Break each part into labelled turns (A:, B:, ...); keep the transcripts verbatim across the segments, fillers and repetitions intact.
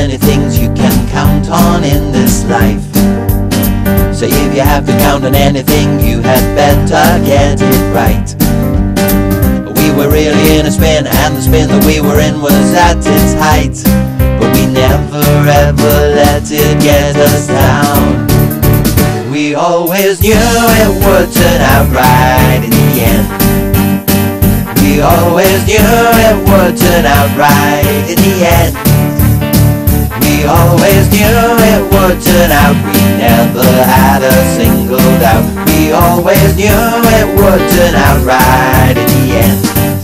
A: many things you can count on in this life. So if you have to count on anything, you had better get it right. We were really in a spin, and the spin that we were in was at its height. But we never ever let it get us down. We always knew it would turn out right in the end. We always knew it would turn out right in the end. We always knew it would turn out. We never had a single doubt. We always knew it would turn out right in the end.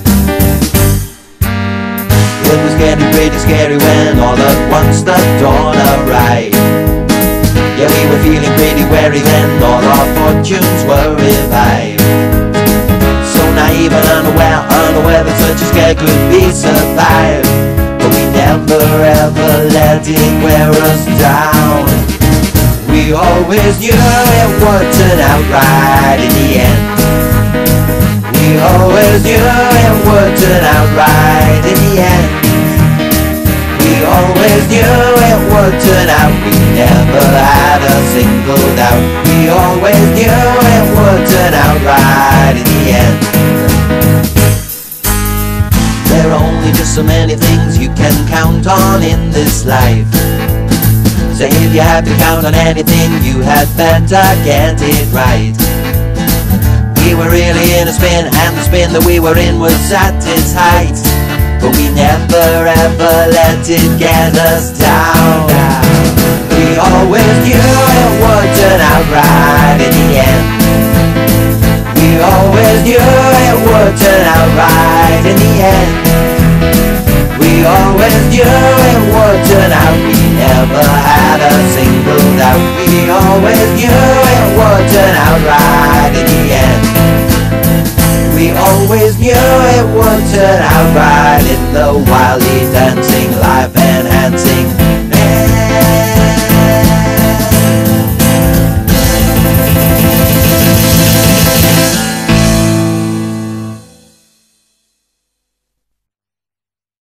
A: It was getting pretty scary when all at once the dawn arrived. Yeah, we were feeling pretty wary then, all our fortunes were revived. So naive and unaware, unaware that such a scare could be survived. But we never ever let it wear us down. We always knew it would turn out right in the end. We always knew it would turn out right in the end. We always knew it would turn out. We never had a single doubt. We always knew it would turn out right in the end. There are only just so many things you can count on in this life. So if you have to count on anything, you had better get it right. We were really in a spin, and the spin that we were in was at its height. But we never ever let it get us down. We always knew it would turn out right in the end. We always knew it would turn out right in the end. We always knew it would turn out. We never had a single doubt. We always knew it would turn out right in the end. We always knew it would turn out right in the wildly dancing, life-enhancing man.